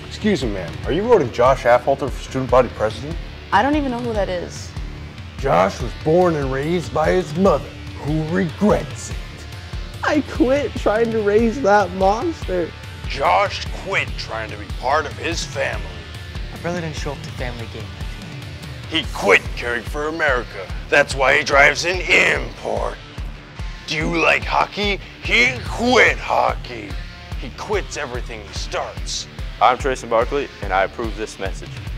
Excuse me, ma'am. Are you voting Josh Affolter for student body president? I don't even know who that is. Josh was born and raised by his mother, who regrets it. I quit trying to raise that monster. Josh quit trying to be part of his family. My brother didn't show up to family game. He quit caring for America. That's why he drives an import. Do you like hockey? He quit hockey. He quits everything he starts. I'm Tracy Barkley, and I approve this message.